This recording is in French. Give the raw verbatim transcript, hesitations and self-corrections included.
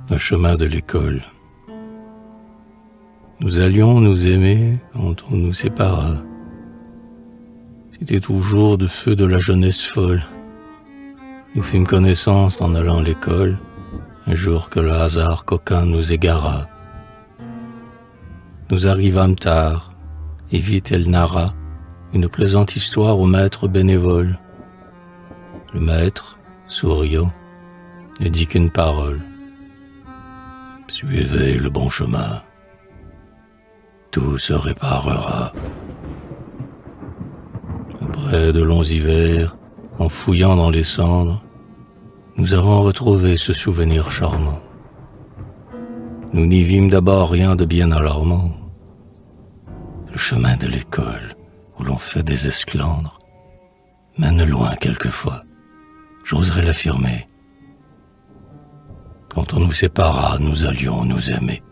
le chemin de l'école. Nous allions nous aimer quand on nous sépara. C'était toujours de feu de la jeunesse folle. Nous fîmes connaissance en allant à l'école, un jour que le hasard coquin nous égara. Nous arrivâmes tard, et vite elle narra une plaisante histoire au maître bénévole. Le maître, souriant, ne dit qu'une parole. Suivez le bon chemin. Tout se réparera. Après de longs hivers, en fouillant dans les cendres, nous avons retrouvé ce souvenir charmant. Nous n'y vîmes d'abord rien de bien alarmant. Le chemin de l'école, où l'on fait des esclandres, mène loin quelquefois, j'oserais l'affirmer. Quand on nous sépara, nous allions nous aimer.